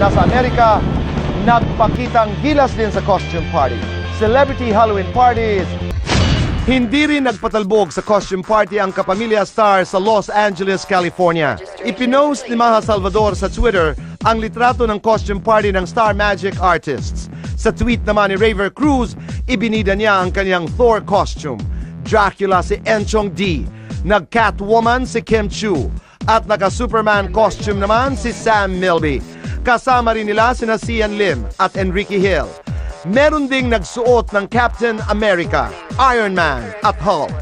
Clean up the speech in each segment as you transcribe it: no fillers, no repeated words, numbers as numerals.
nasa Amerika, nagpakitang gilas din sa costume party. Celebrity Halloween parties. Hindi rin nagpatalbog sa costume party ang kapamilya star sa Los Angeles, California. Ipinost ni Maha Salvador sa Twitter ang litrato ng costume party ng Star Magic artists. Sa tweet naman ni Raver Cruz, ibinida niya ang kanyang Thor costume. Dracula si Enchong D, nag-Catwoman si Kim Chu, at naka-Superman costume naman si Sam Milby. Kasama rin nila sina Sian Lim at Enrique Hill. Meron ding nagsuot ng Captain America, Iron Man at Hulk.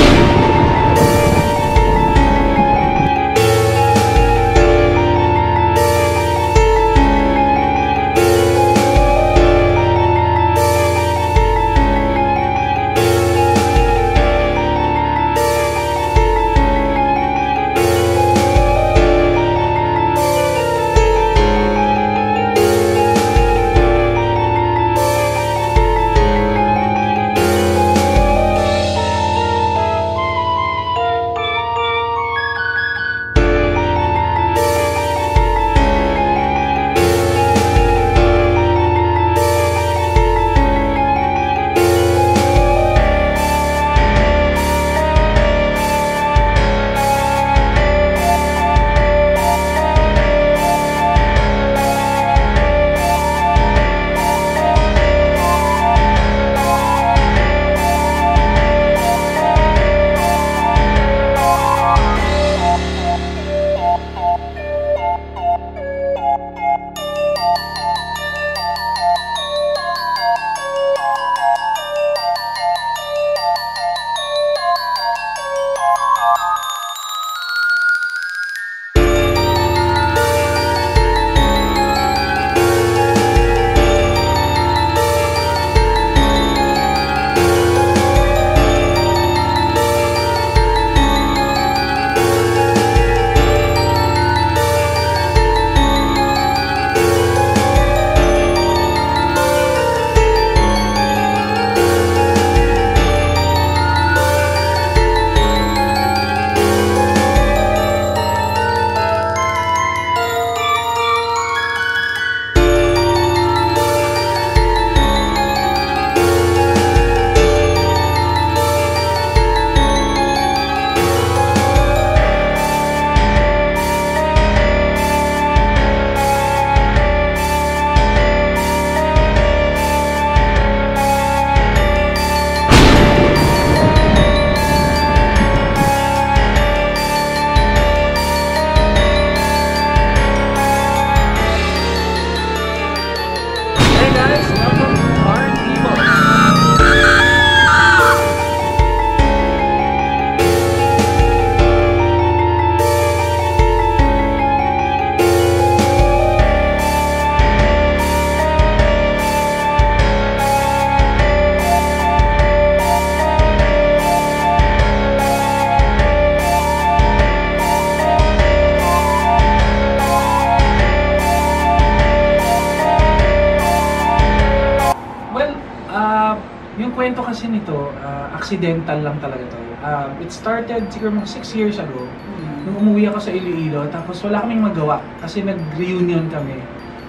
Yung kwento kasi nito, accidental lang talaga to. It started siguro mga 6 years ago. Nung umuwi ako sa Iloilo, tapos wala kaming magawa kasi nag-reunion kami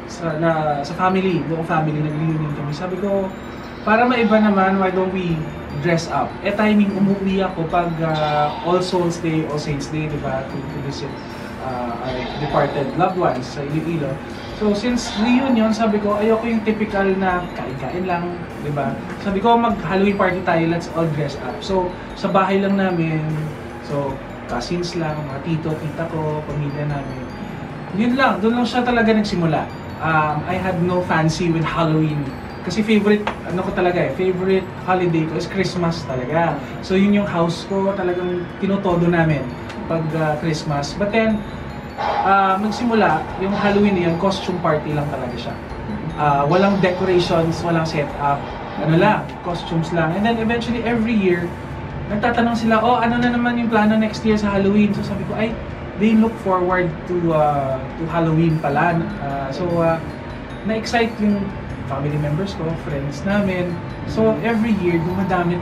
sa family, buong family nag-reunion kami. Sabi ko, para maiba naman, why don't we dress up? Timing umuwi ako pag All Souls Day, All Saints Day, diba? To visit our departed loved ones sa Iloilo. So since reunion, sabi ko, ayoko yung typical na kain-kain lang, di ba? Sabi ko, mag-Halloween party tayo, let's all dress up. So sa bahay lang namin, so cousins lang, mga tito, tita ko, pamilya namin. Yun lang, doon lang siya talaga nagsimula. I had no fancy with Halloween. Kasi favorite holiday ko is Christmas talaga. So yun yung house ko, talagang tinotodo namin pag Christmas. But then, magsimula, yung Halloween yan, costume party lang talaga siya. Walang decorations, walang setup, costumes lang. And then eventually, every year, nagtatanong sila, oh, ano na naman yung plano next year sa Halloween? So sabi ko, ay, they look forward to Halloween pala. Na-excite yung family members ko, friends namin. So every year, dumadami.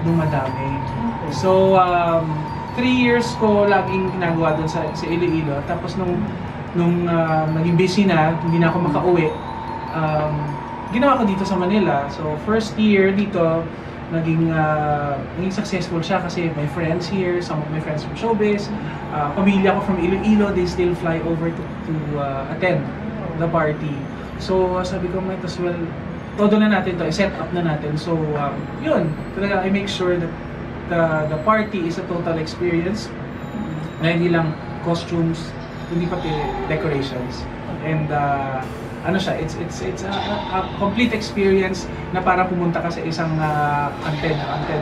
So 3 years ko laging ginagawa doon sa Iloilo. Tapos nung nung naging busy na, hindi na ako makauwi, ginawa ko dito sa Manila. So first year dito, naging successful siya kasi my friends here, some of my friends from showbiz, pamilya ko from Iloilo, they still fly over to attend the party. So sabi ko, might as well, todo na natin to, set up na natin. So yun, talaga I make sure that the party is a total experience, na hindi lang costumes, hindi pati decorations. And ano siya, it's a complete experience na para pumunta ka sa isang haunted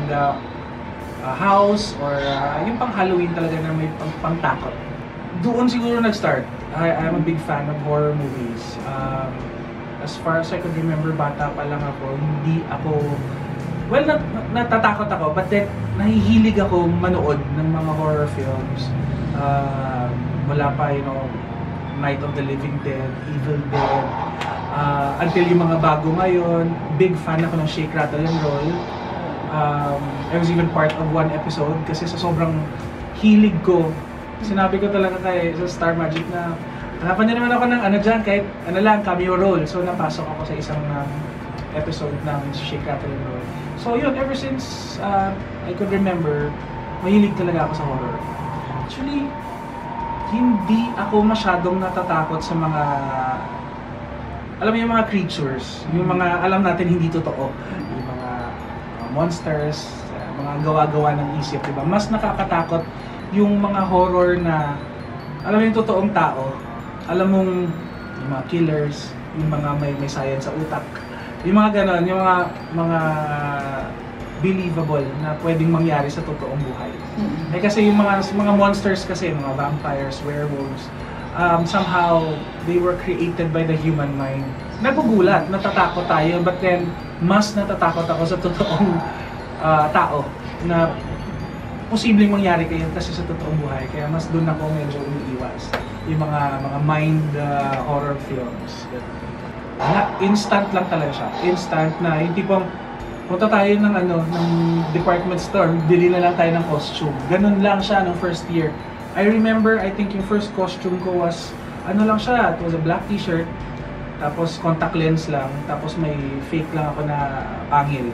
house or yung pang Halloween talaga na may pang-takot. Doon siguro nag-start. I'm a big fan of horror movies. As far as I could remember, bata pa lang ako, hindi ako, well, natatakot ako, but then nahihilig ako manood ng mga horror films. Mula pa, Night of the Living Dead, Evil Dead, until yung mga bago ngayon. Big fan ako ng Shake, Rattle, and Roll. I was even part of one episode kasi sa sobrang hilig ko, sinabi ko talaga sa Star Magic na hanapan niyo naman ako ng dyan, kahit cameo role. So napasok ako sa isang episode ng Shake, Rattle, and Roll. So yun, ever since I could remember, mahilig talaga ako sa horror. Actually, hindi ako masyadong natatakot sa mga, alam mo yung mga creatures, yung mga alam natin hindi totoo, yung mga monsters, mga gawa-gawa ng isip, diba? Mas nakakatakot yung mga horror na, alam mo yung totoong tao, alam mong yung mga killers, yung mga may science sa utak, yung mga ganon, yung mga believable na pwedeng mangyari sa totoong buhay. Kasi yung mga monsters kasi, mga vampires, werewolves, somehow they were created by the human mind. Nagugulat, natatakot tayo, but then mas natatakot ako sa totoong tao na posibleng mangyari kayo kasi sa totoong buhay. Kaya mas doon ako medyo umiiwas. Yung mga mind horror films. Instant lang talaga siya. Instant na yung tipong punta tayo ng department store, bili na lang tayo ng costume. Ganun lang siya nung first year. I remember, I think yung first costume ko was, lang siya, it was a black t-shirt, tapos contact lens lang, tapos may fake lang ako na pangil.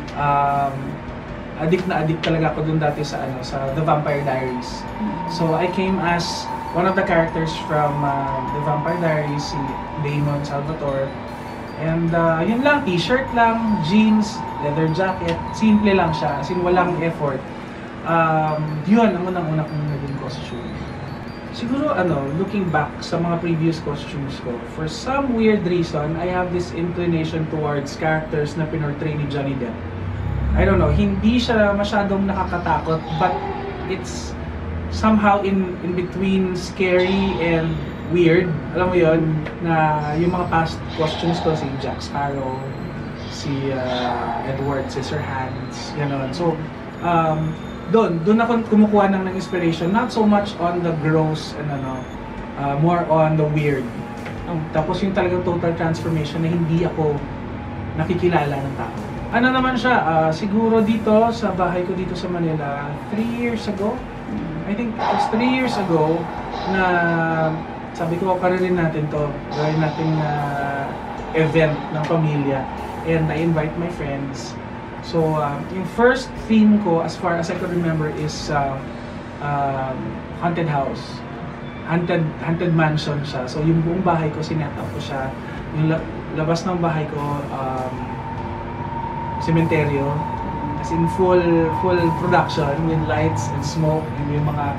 Addict talaga ako dun dati sa The Vampire Diaries. So I came as one of the characters from The Vampire Diaries, si Damon Salvatore. And yun lang, t-shirt lang, jeans, leather jacket, simple lang siya, as in walang effort. Yun ang unang-una kong naging costume. Siguro looking back sa mga previous costumes ko, for some weird reason, I have this inclination towards characters na pinortray ni Johnny Depp. I don't know, hindi siya masyadong nakakatakot, but it's somehow in between scary and weird. Alam mo yun, na yung mga past costumes ko, si Jack Sparrow, si Edward Scissorhands, gano'n. So, doon ako kumukuha ng inspiration, not so much on the gross and more on the weird. Tapos yung talagang total transformation na hindi ako nakikilala ng tao. Naman siya, siguro dito sa bahay ko dito sa Manila, 3 years ago, I think it was 3 years ago, na sabi ko, pararin natin to, gawin natin event ng pamilya, and I invite my friends. So, yung first theme ko, as far as I can remember, is haunted house. Haunted mansion siya. So, yung buong bahay ko, sinetap ko siya. Yung labas ng bahay ko, sementeryo. As in full production, with lights and smoke, and yung mga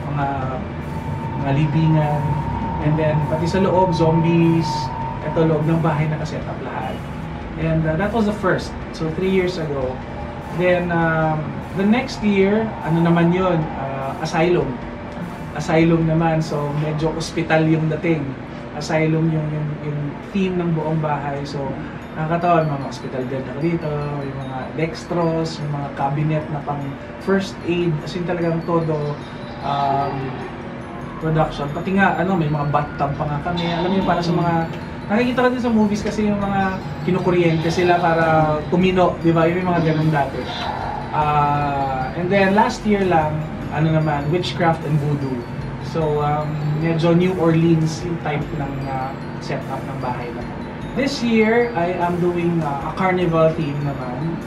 libingan. And then, pati sa loob, zombies. Ito, loob ng bahay nakaset up lahat. And that was the first. So, 3 years ago. Then, the next year, naman yun? Asylum. Asylum naman. So, medyo hospital yung dating. Asylum yung theme ng buong bahay. So, nakakatawa, mga hospital bed ako dito, yung mga dextrose, yung mga cabinet na pang first aid. As in talagang todo production. Pati nga, may mga bathtub pa nga kami. Alam mo yung para sa mga, nakikita ko din sa movies kasi yung mga kinukuryente sila para tumino, di ba? Yung mga ganun dati. And then last year lang, witchcraft and voodoo. So, medyo New Orleans yung type ng setup ng bahay naman. This year, I am doing a carnival theme naman.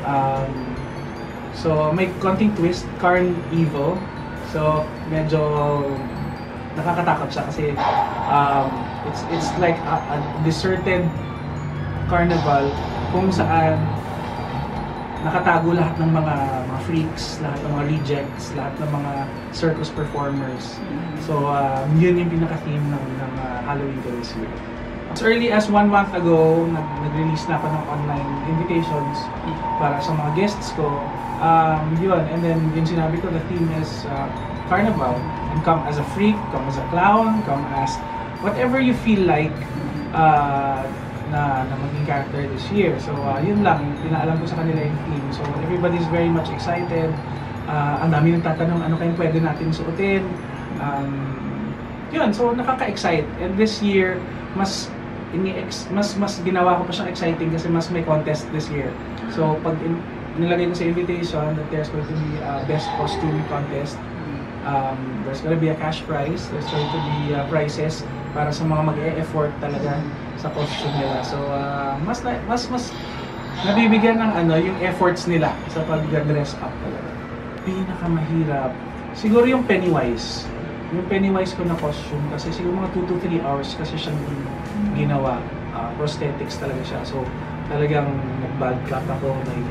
So, may konting twist, Carnival. So, medyo nakakatakot siya kasi it's like a deserted carnival kung saan nakatago lahat ng mga freaks, lahat ng mga rejects, lahat ng mga circus performers. So, yun yung pinaka-theme ng Halloween ko this year. As early as 1 month ago, nag-release na ako ng online invitations para sa mga guests ko. Yun, and then yung sinabi ko, the theme is Carnival. And come as a freak, come as a clown, come as whatever you feel like na maging character this year. So, yun lang, pinaalam ko sa kanila yung theme. So, everybody's very much excited. Ang dami nang tatanong, ano kayong pwede natin suotin. Yun, so nakaka-excite. And this year, mas ginawa ko pa siyang exciting kasi mas may contest this year. So, pag nilagay ko sa invitation that there's going to be a best costume contest, there's going to be a cash prize, there's going to be prizes para sa mga mag-e-effort talaga sa costume nila. So, mas nabibigyan ng yung efforts nila sa pag-dress up talaga. Pinakamahirap, siguro yung Pennywise. Yung Pennywise ko na costume kasi siguro mga 2 to 3 hours kasi siyang ginawa. Prosthetics talaga siya. So, talagang nag-bald cap ako, may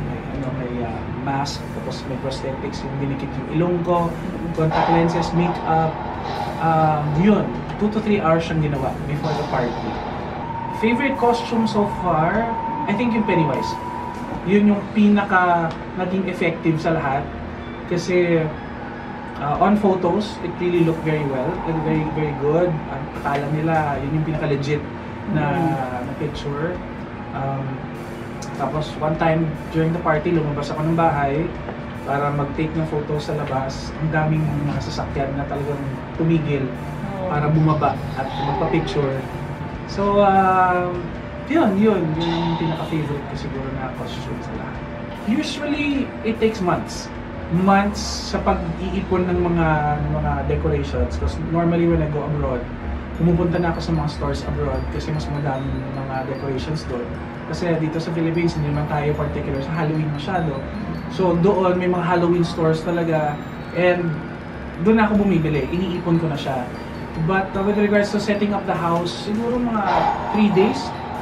mask, tapos may prosthetics, yung dinikit yung ilong ko, contact lenses, makeup. Yun, 2 to 3 hours siyang ginawa before the party. Favorite costume so far, I think yung Pennywise. Yun yung pinaka naging effective sa lahat. Kasi on photos, it really looked very well, very, very good. Ang akala nila, yun yung pinaka-legit na picture. Tapos one time during the party, lumabas ako ng bahay para mag-take ng photos sa labas. Ang daming mga sasakyan na talagang tumigil para bumaba at magpa-picture. So, yun yung pinaka-favorite ko siguro na costume sa lahat. Usually, it takes months sa pag-iipon ng mga decorations. Because normally when I go abroad, pumupunta na ako sa mga stores abroad kasi mas madaming mga decorations doon. Kasi dito sa Philippines, hindi naman tayo particular sa Halloween masyado. So doon, may mga Halloween stores talaga. And doon na ako bumibili. Iniipon ko na siya. But with regards to setting up the house, siguro mga 3 days.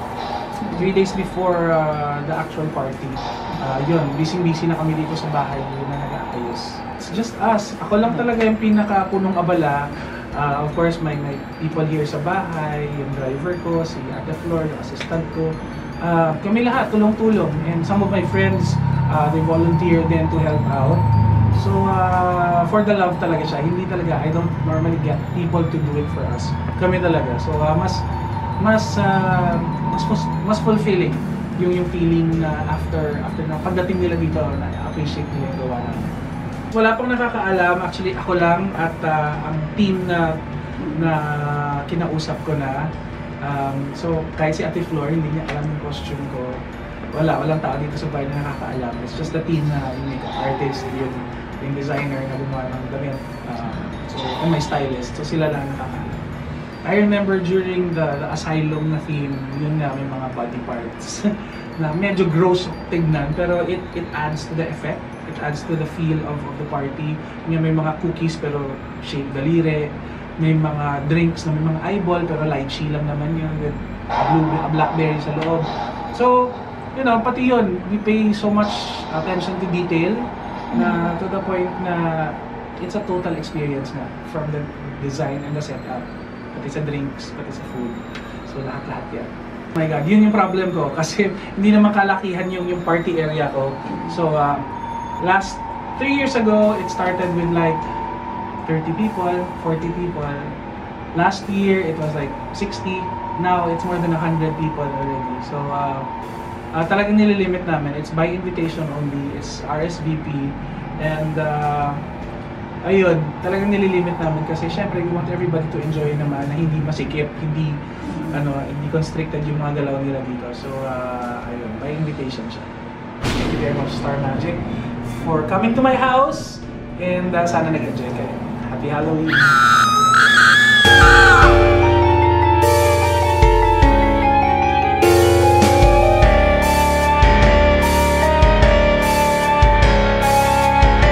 3 days before the actual party. Yun, busy-busy na kami dito sa bahay. Yun na nag-aayos. It's just us. Ako lang talaga yung pinaka-punong abala. Of course, may people here sa bahay, yung driver ko, si Ate Flor, yung assistant ko. Kami lahat, tulong-tulong. And some of my friends, they volunteer then to help out. So, for the love talaga siya. Hindi talaga, I don't normally get people to do it for us. Kami talaga. So, mas fulfilling yung feeling na after na pagdating nila dito na appreciate nila yung gawa namin. Wala pang nakakaalam, actually ako lang at ang team na kinausap ko na. So kahit si Ate Flor hindi niya alam yung costume ko. Walang tao dito sa bahay na nakakaalam. It's just the team na yung makeup artist, yung designer na gumawa ng damit, and my stylist. So sila lang nakakaalam. I remember during the asylum na theme, yun nga may mga body parts na medyo gross tignan pero it adds to the effect. It adds to the feel of the party. May mga cookies pero shaped daliri. May mga drinks na may mga eyeball pero lychee lang naman yun with blackberry sa loob. So, pati yun, we pay so much attention to detail na to the point na it's a total experience na from the design and the setup. Pati sa drinks, pati sa food. So, lahat-lahat yan. Oh my God, yun yung problem ko kasi hindi naman kalakihan yung party area ko. So, last 3 years ago, it started with like 30 people, 40 people. Last year, it was like 60. Now, it's more than 100 people already. So, talagang nililimit namin. It's by invitation only. It's RSVP. And, ayun, talagang nililimit namin kasi syempre we want everybody to enjoy naman na hindi masikip, hindi constricted yung mga galaw nila dito. So, ayun, by invitation siya. Thank you very much, Star Magic, for coming to my house and sana nag-enjoy kayo. Happy Halloween! Stop!